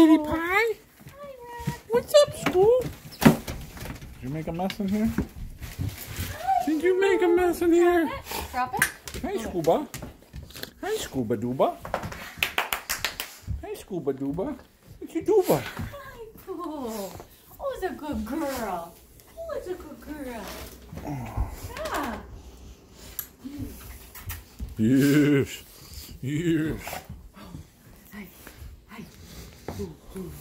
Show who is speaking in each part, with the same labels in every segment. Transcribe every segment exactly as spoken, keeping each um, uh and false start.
Speaker 1: sweetie pie. Hi, what's up, School? Did you make a mess in here? Did you make a mess in here?
Speaker 2: Drop it.
Speaker 1: Hey, Scuba. Hey, Scuba Dooba. Hey, Scuba Dooba. What you dooba?
Speaker 2: Hi, Pooh. Who's a good girl? Who's a good girl?
Speaker 1: Oh.
Speaker 2: Yeah.
Speaker 1: Yes. Yes.
Speaker 2: Hi. Hi. Ooh, ooh.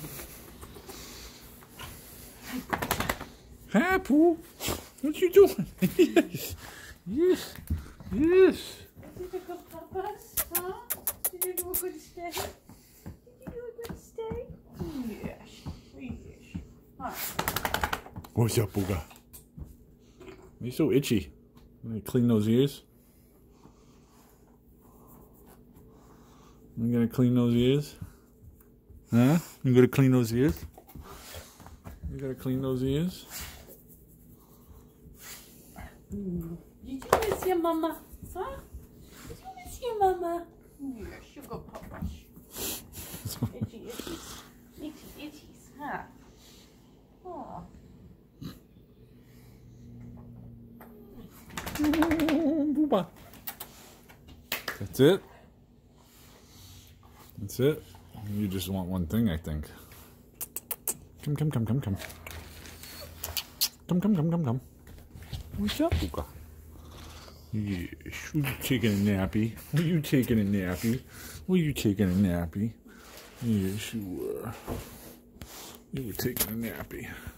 Speaker 2: Hi.
Speaker 1: Hi, Pooh. What you doing? Yes. Yes. Yes.
Speaker 2: Did you go, Papa? Huh? Did you do a good stay? Did you do a good stay? Yes. Yes. Huh.
Speaker 1: What's up, Booga? You're so itchy. You gonna clean those ears? You gonna clean those ears? Huh? You gonna clean those ears? You gotta clean those ears?
Speaker 2: Mm. Did you miss your mama? Huh? Did you miss your mama? Yes, sugar papa. Itchy, itchies. Itchy, itchies, huh? Oh.
Speaker 1: Booba. That's it? That's it? You just want one thing, I think. Come, come, come, come, come. Come, come, come, come, come. What's up, Booga? Yes. Were you taking a nappy? Were you taking a nappy? Were you taking a nappy? Yes, you were. You were taking a nappy.